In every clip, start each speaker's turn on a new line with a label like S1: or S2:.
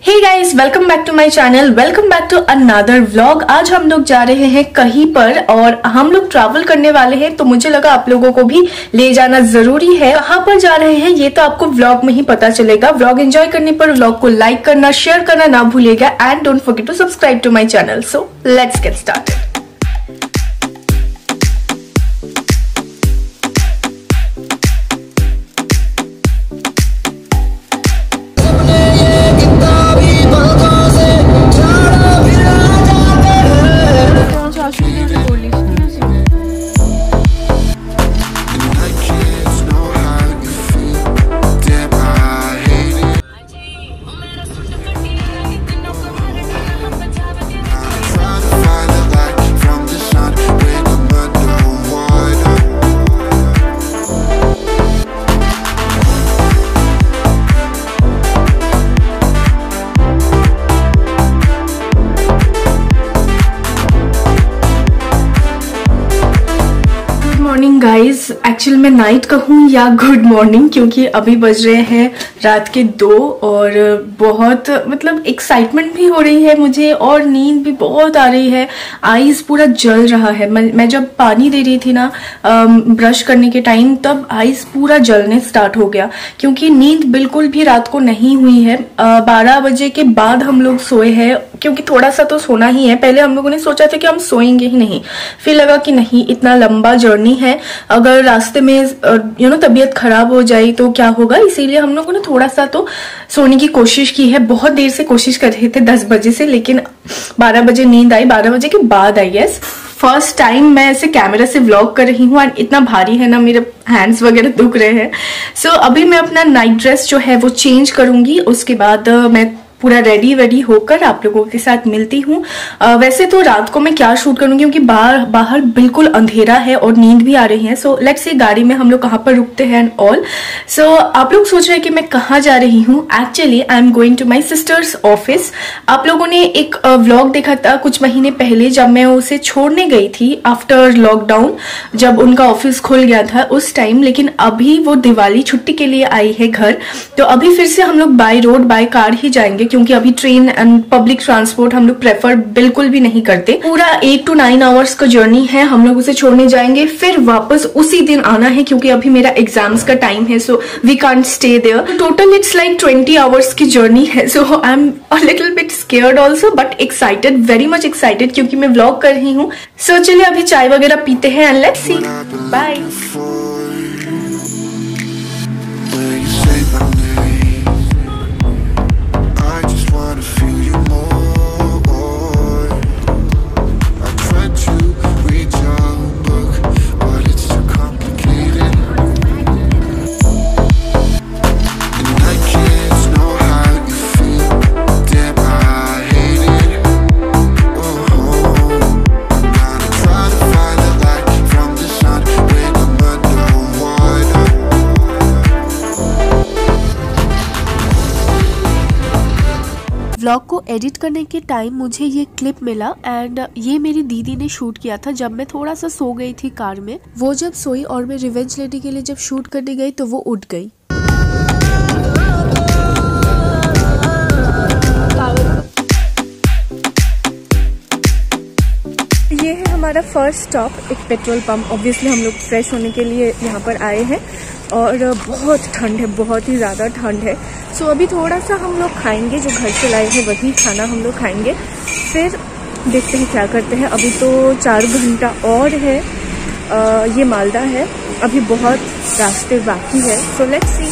S1: Hey guys, welcome back to my channel. Welcome back to another vlog. आज हम लोग जा रहे हैं कहीं पर और हम लोग ट्रैवल करने वाले हैं, तो मुझे लगा आप लोगों को भी ले जाना जरूरी है। कहाँ पर जा रहे हैं ये तो आपको व्लॉग में ही पता चलेगा। व्लॉग एंजॉय करने पर व्लॉग को लाइक करना, शेयर करना ना भूलिएगा and don't forget to subscribe to my channel. So let's get started. Morning guys, actually मैं नाइट कहूँ या गुड मॉर्निंग, क्योंकि अभी बज रहे हैं रात के 2 और बहुत मतलब एक्साइटमेंट भी हो रही है मुझे और नींद भी बहुत आ रही है। आईज पूरा जल रहा है। मैं जब पानी दे रही थी ना ब्रश करने के टाइम, तब आईज पूरा जलने स्टार्ट हो गया, क्योंकि नींद बिल्कुल भी रात को नहीं हुई है। 12 बजे के बाद हम लोग सोए हैं, क्योंकि थोड़ा सा तो सोना ही है। पहले हम लोगों ने सोचा था कि हम सोएंगे ही नहीं, फिर लगा कि नहीं, इतना लंबा जर्नी है, अगर रास्ते में तबीयत खराब हो जाए तो क्या होगा, इसीलिए हम लोगों ने थोड़ा सा तो सोने की कोशिश की है। बहुत देर से कोशिश कर रहे थे, 10 बजे से, लेकिन 12 बजे नींद आई। 12 बजे के बाद आई। यस, फर्स्ट टाइम मैं ऐसे कैमरा से व्लॉग कर रही हूँ एंड इतना भारी है ना, मेरे हैंड्स वगैरह दुख रहे हैं। सो अभी मैं अपना नाइट ड्रेस जो है वो चेंज करूंगी, उसके बाद मैं पूरा रेडी होकर आप लोगों के साथ मिलती हूँ। वैसे तो रात को मैं क्या शूट करूंगी, क्योंकि बाहर बिल्कुल अंधेरा है और नींद भी आ रही है। सो लेट्स सी गाड़ी में हम लोग कहाँ पर रुकते हैं एंड ऑल। सो आप लोग सोच रहे हैं कि मैं कहाँ जा रही हूँ। Actually I am going to my sister's office. आप लोगों ने एक व्लॉग देखा था कुछ महीने पहले, जब मैं उसे छोड़ने गई थी आफ्टर लॉकडाउन, जब उनका ऑफिस खुल गया था उस टाइम। लेकिन अभी वो दिवाली छुट्टी के लिए आई है घर, तो अभी फिर से हम लोग बाय रोड बाय कार ही जाएंगे, क्योंकि अभी ट्रेन एंड पब्लिक ट्रांसपोर्ट हम लोग प्रेफर बिल्कुल भी नहीं करते। पूरा 8 to 9 आवर्स का जर्नी है। हम लोग उसे छोड़ने जाएंगे, फिर वापस उसी दिन आना है, क्योंकि अभी मेरा एग्जाम्स का टाइम है, so we can't stay there. Total it's like 20 hours की जर्नी है। So I am a little bit scared also, but excited, very much excited, क्योंकि मैं व्लॉग कर रही हूँ। सो चलिए अभी चाय वगैरह पीते हैं and let's see. Bye.
S2: Vlog को एडिट करने के टाइम मुझे ये क्लिप मिला एंड ये मेरी दीदी ने शूट किया था जब मैं थोड़ा सा सो गई थी कार में। वो जब सोई और मैं रिवेंज लेने के लिए जब शूट करने गई तो वो उठ गई। ये है हमारा फर्स्ट स्टॉप, एक पेट्रोल पंप। ऑब्वियसली हम लोग फ्रेश होने के लिए यहाँ पर आए हैं और बहुत ठंड है, बहुत ही ज़्यादा ठंड है। सो अभी थोड़ा सा हम लोग खाएंगे, जो घर से लाए हैं वही खाना हम लोग खाएंगे, फिर देखते हैं क्या करते हैं। अभी तो 4 घंटा और है। ये मालदा है, अभी बहुत रास्ते बाकी है। So let's see.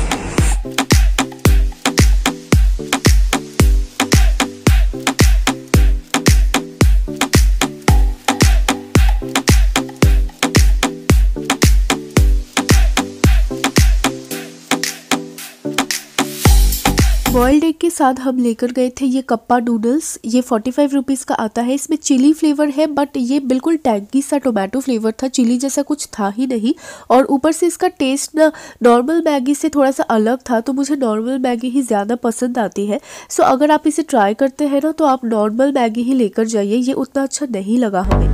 S2: Boiled egg के साथ हम लेकर गए थे ये कप्पा नूडल्स। ये 45 रुपीज़ का आता है। इसमें चिली फ्लेवर है, बट ये बिल्कुल टैंगी सा टोमेटो फ्लेवर था, चिली जैसा कुछ था ही नहीं। और ऊपर से इसका टेस्ट ना नॉर्मल मैगी से थोड़ा सा अलग था, तो मुझे नॉर्मल मैगी ही ज़्यादा पसंद आती है। सो अगर आप इसे ट्राई करते हैं ना, तो आप नॉर्मल मैगी ही लेकर जाइए, ये उतना अच्छा नहीं लगा हमें।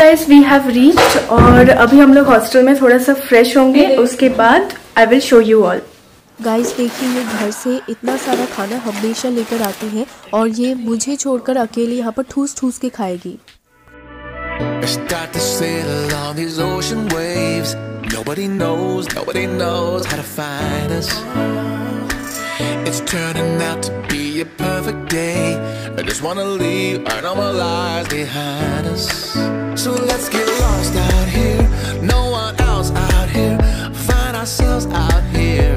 S1: गाइस वी हैव रीच्ड और अभी हम लोग हॉस्टल में थोड़ा सा फ्रेश होंगे, उसके बाद I will show you all.
S2: Guys देखिए, ये घर से इतना सारा खाना हमेशा लेकर आती है और ये मुझे छोड़कर अकेले यहाँ पर ठूस ठूस के खाएगी।
S3: Nobody knows how to find us. It's turning out to be a perfect day. I just wanna leave our normal lives behind us. So let's get lost out here. No one else out here. Find ourselves out here.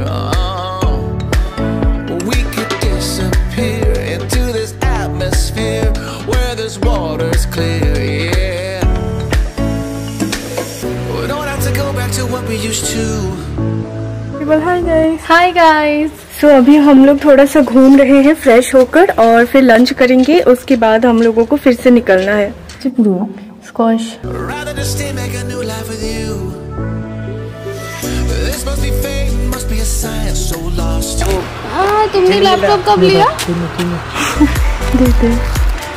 S3: We could disappear into this atmosphere where this water's clear. Yeah. We don't have to go back to what we used to.
S1: Hi guys. So अभी हम लोग थोड़ा सा घूम रहे हैं fresh होकर और फिर लंच करेंगे, उसके बाद हम लोगों को फिर से निकलना है। स्क्वाश।
S2: तुमने लैपटॉप कब लिया?
S1: देते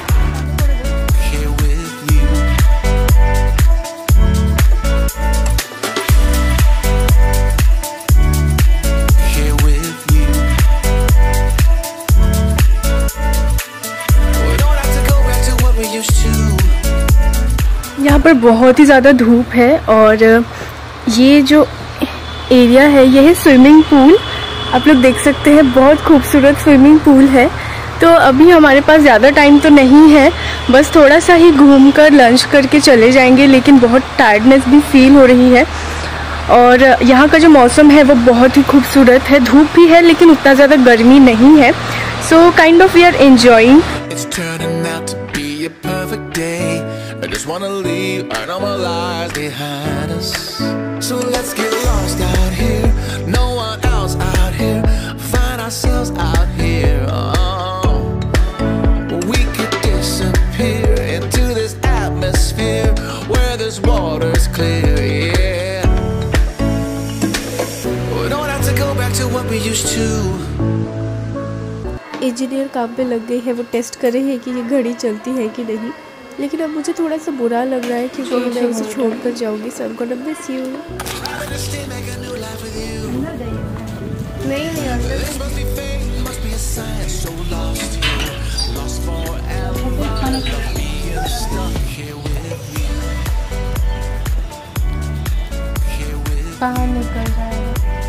S1: यहाँ पर बहुत ही ज़्यादा धूप है और ये जो एरिया है ये है स्विमिंग पूल। आप लोग देख सकते हैं, बहुत खूबसूरत स्विमिंग पूल है। तो अभी हमारे पास ज़्यादा टाइम तो नहीं है, बस थोड़ा सा ही घूमकर लंच करके चले जाएंगे, लेकिन बहुत टायर्डनेस भी फील हो रही है। और यहाँ का जो मौसम है वो बहुत ही खूबसूरत है, धूप भी है लेकिन उतना ज़्यादा गर्मी नहीं है। So kind of we are enjoying.
S3: I just wanna leave our normal lives behind us. So let's get lost out here. No one else out here. Find ourselves out here. We could disappear into this atmosphere where this water's clear. Yeah. We don't have to go back to what we used to.
S2: Engineer काम पे लग गए हैं, वो test कर रहे हैं कि ये घड़ी चलती है कि नहीं। लेकिन अब मुझे थोड़ा सा बुरा लग रहा है क्योंकि मैं उसे छोड़कर जाऊंगी। So I am gonna miss you.
S1: बाहर निकल जाएगा।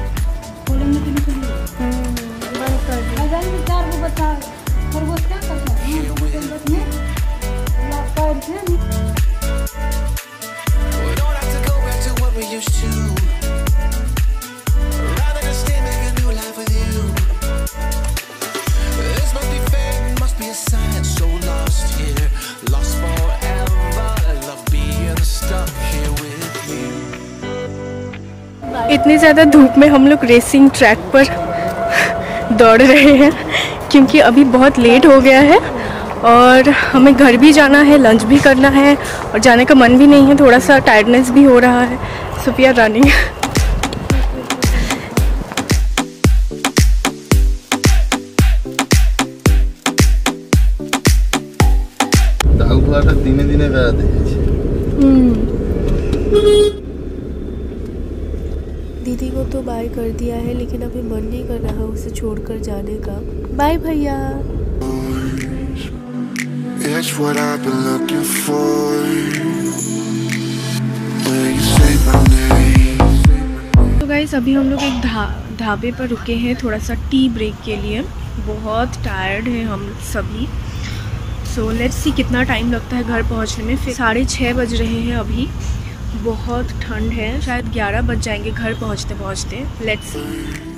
S1: इतनी ज़्यादा धूप में हम लोग रेसिंग ट्रैक पर दौड़ रहे हैं क्योंकि अभी बहुत लेट हो गया है और हमें घर भी जाना है, लंच भी करना है और जाने का मन भी नहीं है, थोड़ा सा टायर्डनेस भी हो रहा है। So we are running.
S4: दिने दिने बेড়াতে যাচ্ছি।
S2: दीदी को तो बाय कर दिया है लेकिन अभी मन नहीं कर रहा उसे छोड़कर जाने का। बाय भैया।
S1: तो गाइस अभी हम लोग एक ढाबे पर रुके हैं थोड़ा सा टी ब्रेक के लिए। बहुत टायर्ड हैं हम सभी। सो लेट्स सी कितना टाइम लगता है घर पहुंचने में। फिर 6:30 बज रहे हैं अभी, बहुत ठंड है, शायद 11 बज जाएंगे घर पहुंचते पहुंचते। Let's see.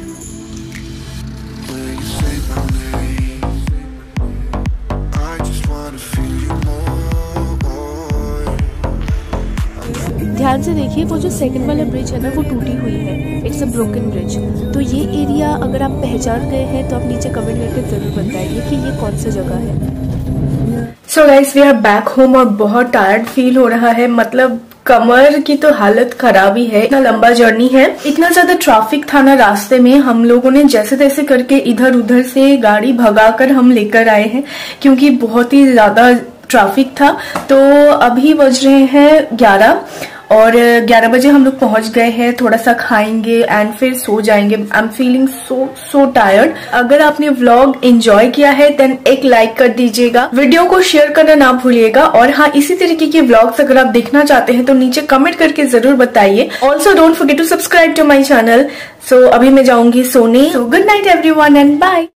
S2: ध्यान से देखिए, वो जो सेकंड वाला ब्रिज है ना वो टूटी हुई है। It's a broken bridge. तो ये एरिया अगर आप पहचान गए हैं तो आप नीचे कमेंट करके जरूर बताइए कि ये कौन सा जगह है।
S1: So guys we are back home और बहुत टायर्ड फील हो रहा है, मतलब कमर की तो हालत खराब ही है। इतना लंबा जर्नी है, इतना ज्यादा ट्रैफिक था ना रास्ते में। हम लोगों ने जैसे तैसे करके इधर उधर से गाड़ी भगाकर हम लेकर आए हैं क्योंकि बहुत ही ज्यादा ट्रैफिक था। तो अभी बज रहे हैं 11 और 11 बजे हम लोग पहुंच गए हैं। थोड़ा सा खाएंगे एंड फिर सो जाएंगे। I am feeling so tired. अगर आपने व्लॉग एंजॉय किया है देन एक लाइक कर दीजिएगा, वीडियो को शेयर करना ना भूलिएगा। और हाँ, इसी तरीके के व्लॉग्स अगर आप देखना चाहते हैं तो नीचे कमेंट करके जरूर बताइए। Also don't forget to subscribe to my channel. So अभी मैं जाऊंगी सोने। So good night everyone and bye.